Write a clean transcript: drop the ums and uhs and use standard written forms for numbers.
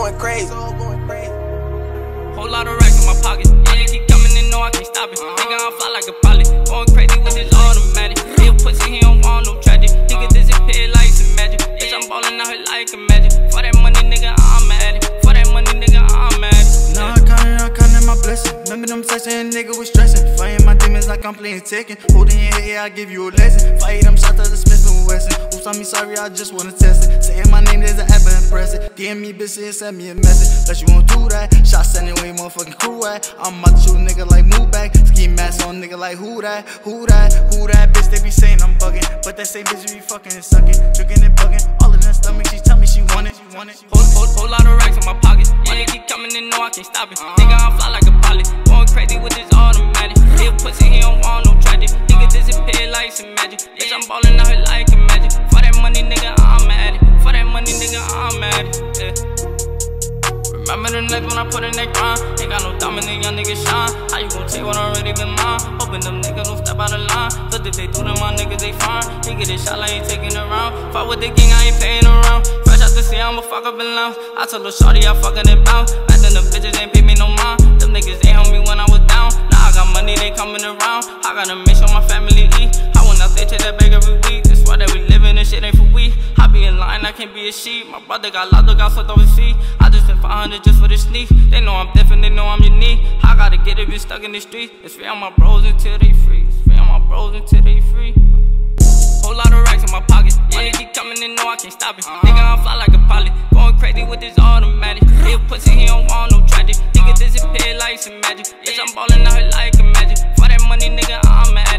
going crazy. Whole lot of racks in my pocket. Money keep coming in, no I can't stop it. Nigga, I fly like a pilot. Going crazy with this automatic. He a pussy, he don't want no tragic. He can disappear like some magic. Bitch, I'm ballin' out here like a magic. For that money, nigga, I'm at it. For that money, nigga, I'm at it. Now I'm counting my blessing. Remember them sessions, nigga was stressing. Fighting my demons like I'm playing Tekken. Holding your head, I give you a lesson. Fight them shots at the Smith & Wesson. Oops, I'm sorry, I just wanna test it. Saying my name, there's an app and press it. DM me, bitch, and send me a message. That you won't do that. Shots anyway, motherfucking crew at. I'm about to shoot a nigga like move back. Ski mask on nigga like who that? Who that? Who that? Bitch, they be saying I'm bugging. But that same bitch be fucking and sucking. Drinking and bugging. All in her stomach, she tell me she want it. Whole lot of racks in my pocket. Money keep coming in, no I can't stop it. Nigga, I fly like a pilot. Going crazy with this automatic. He a pussy, he don't want no tragic. He can disappear like some magic. Bitch, I'm ballin' out here like a magic. For that money, nigga, I'm at it. For that money, nigga, I'm at it. Yeah. Remember the neck when I put in that grind. Ain't got no diamond in young niggas shine. How you gon' take what already been mine? Hoping them niggas don't step out of line. Cause if they do them, my niggas, they fine. He get his shot like he taking it around. Fuck with the gang, I ain't playing around. Fresh out the sea, I'ma fuck up and lounge. I told her shorty, I fuckin' and bounce. Back then the bitches ain't pay me no mind. Them niggas ain't help me when I was down. Now I got money, they coming around. I gotta make sure my family eat. I went out there to that bag every week. That's why that we living, this shit ain't for we. I be in line, I can't be a sheep. My brother got locked up, got swept overseas. I just spent 500 just for the sneak. They know I'm different, they know I'm unique. I gotta get it, been stuck in the street. It's free on my bros until they free. It's free on my bros until they free. Whole lot of racks in my pocket. Money keep coming in, no I can't stop it. Nigga, I fly like a pilot. Going crazy with this automatic. He a pussy, he don't want no tragic. He can disappear like some magic. Bitch, I'm ballin' out here like a magic. For that money, nigga, I'm at it.